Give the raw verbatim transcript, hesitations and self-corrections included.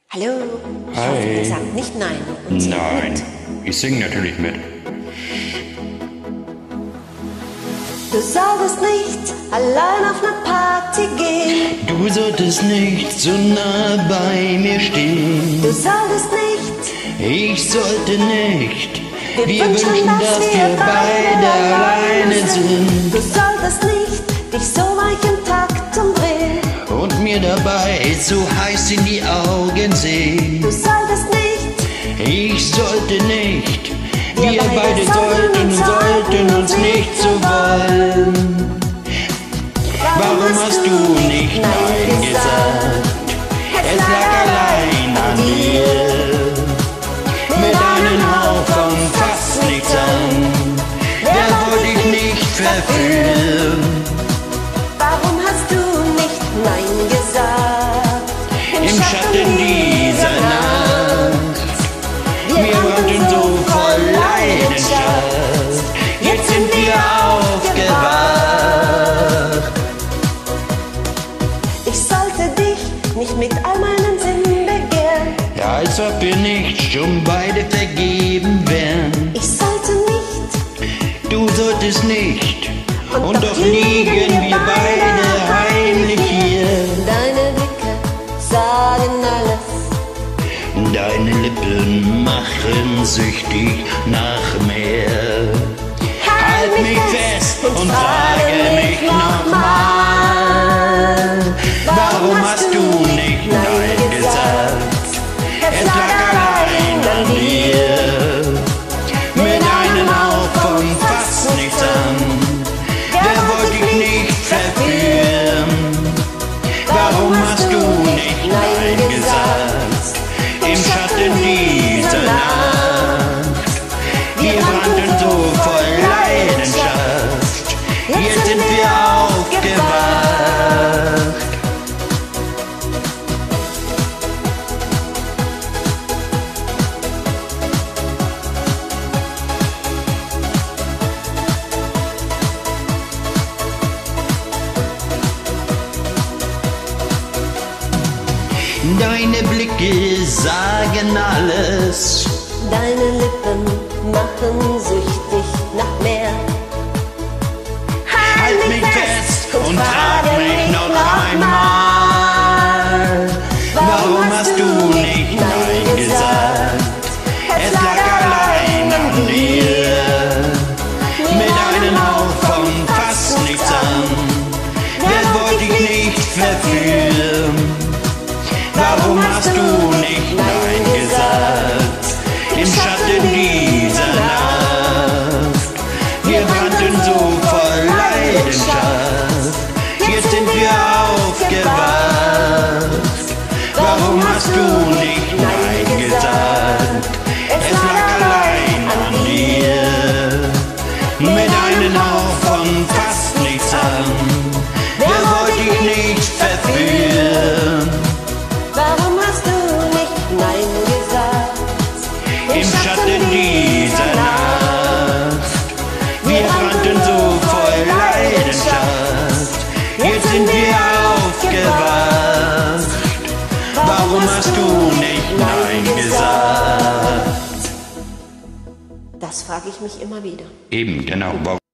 Hallo, ich Hi. hoffe, ihr sagt nicht Nein. Und singt Nein, mit. ich singe natürlich mit. Du solltest nicht allein auf eine Party gehen. Du solltest nicht so nah bei mir stehen. Du solltest nicht. Ich sollte nicht. Wir, Wir wünschen, wünschen, dass, dass wir wir beide alleine sind. Du solltest nicht dich so weich im Takt umdrehen. Und mir dabei so heiß in die Augen sehen. Du solltest nicht. Ich sollte nicht. Wir Wir beide beide sollten sollten und sollten uns nicht so wollen. Warum hast du nicht Nein gesagt? Es lag allein an dir. Mit einem Hauch von fast nichts an. Der wollte ich nicht verführen. Warum hast du nicht Nein gesagt? Im Schatten dieser Nacht. Wir brannten so voll Leidenschaft. Jetzt sind wir aufgewacht. Ich sollte dich nicht mit all meinen Sinnen begehren. Ja, als ob wir nicht schon beide vergeben wären. Ich sollte nicht. Du solltest nicht. Und doch liegen wir beide heimlich hier. Deine Blicke sagen alles. Deine Lippen machen süchtig nach mehr. Halt mich fest und frage mich nochmal. Warum hast du nicht Nein gesagt? Es lag allein an dir. Mit einem Hauch von fast nichts an. Der wollte ich nicht verführen. Warum hast du nicht Nein gesagt? Im Schatten dieser Nacht. Wir brannten so voll Leidenschaft. Jetzt sind wir aufgewacht. Deine Blicke sagen alles. Deine Lippen machen süchtig nach mehr. Halt mich fest und frag mich noch einmal. Warum hast du nicht Nein gesagt? Es lag allein an dir. Mit einem Hauch von fast nichts an. Der wollte ich nicht verführen. Warum hast du nicht Nein gesagt? Im Schatten dieser Nacht. Wir brannten so voll Leidenschaft. Jetzt sind wir aufgewacht. Warum hast du nicht Nein gesagt? Es lag allein an dir. Mit einem Hauch von fast nichts an. Der wollte ich nicht verführen. Warum hast du nicht Nein gesagt? Im Schatten dieser Nacht. Wir brannten so voll Leidenschaft. Jetzt sind wir aufgewacht. Warum hast du nicht Nein gesagt? Das frage ich mich immer wieder. Eben, genau.